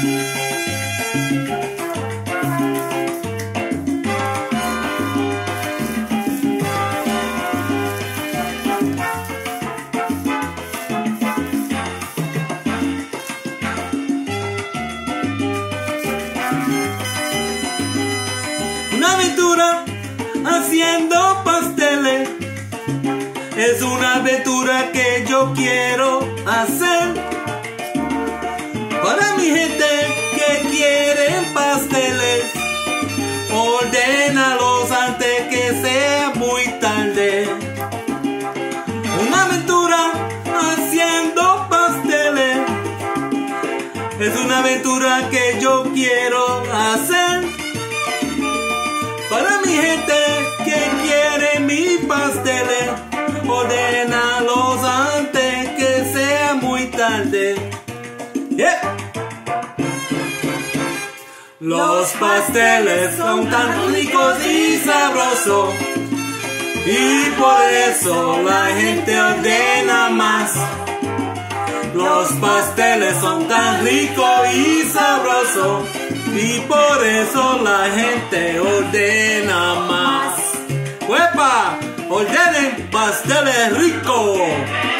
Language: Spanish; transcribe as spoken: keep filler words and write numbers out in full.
Una aventura haciendo pasteles es una aventura que yo quiero hacer para mi gente que quieren pasteles. Ordénalos antes que sea muy tarde. Una aventura haciendo pasteles es una aventura que yo quiero hacer para mi gente que quiere mis pasteles. Ordénalos antes que sea muy tarde. Yeah. Los pasteles son tan ricos y sabrosos, y por eso la gente ordena más. Los pasteles son tan ricos y sabrosos, y por eso la gente ordena más. ¡Huepa! ¡Ordenen pasteles ricos!